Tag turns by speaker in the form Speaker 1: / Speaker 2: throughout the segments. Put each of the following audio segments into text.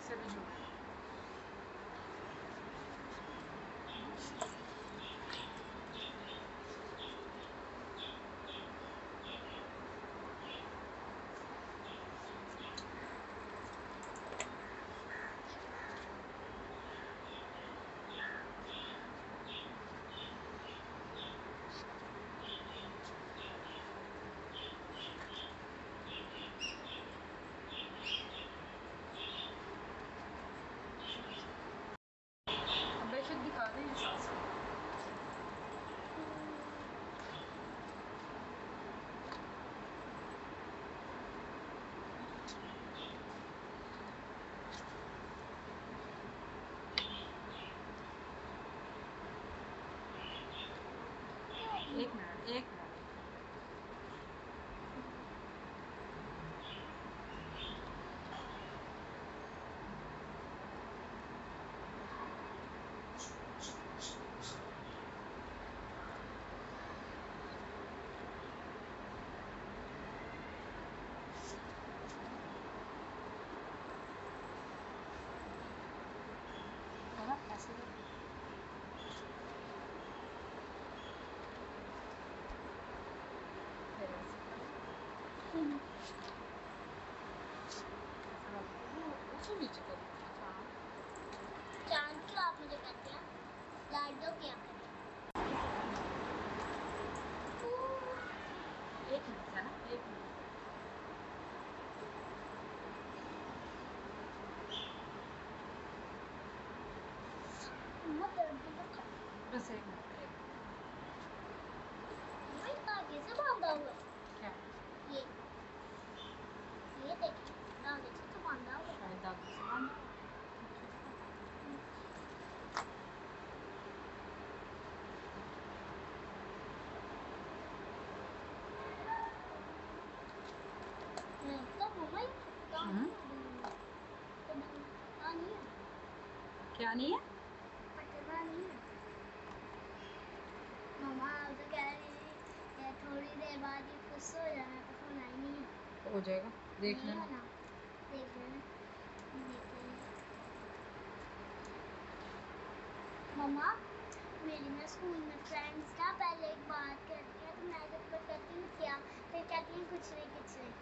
Speaker 1: से भी छोटा। बेडशीट दिखा दें साथ साथ। एक मिनट एक मिनट। ऐसे नीचे कर।
Speaker 2: चांद क्यों आप मुझे कहते हैं? लाइट दो क्या?
Speaker 1: एक मिनट है ना, एक मिनट। बस एक मिनट।
Speaker 2: धागे से बांधा हुआ है।
Speaker 1: क्या?
Speaker 2: ये देखिए धागे से तो बांधा हुआ है।
Speaker 1: शायद धागे से बांधा।
Speaker 2: तो मम्मा नहीं है।
Speaker 1: क्या नहीं है?
Speaker 2: पटना नहीं है। मम्मा तो कह रही है थोड़ी देर बाद ये खुश हो जाना तो फोन आई नहीं है।
Speaker 1: हो जाएगा, देख लेना।
Speaker 2: देख लेना। मम्मा मेरी ना स्कूल में फ्रेंड्स ना पहले एक बात करती है तो मैं जब कहती हूँ क्या, फिर कहती हूँ कुछ नहीं कुछ नहीं।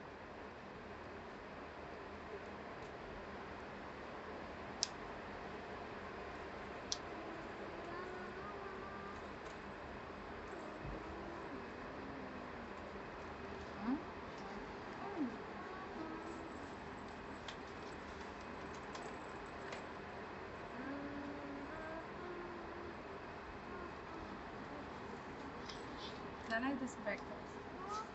Speaker 1: ना इधर से बैक कर।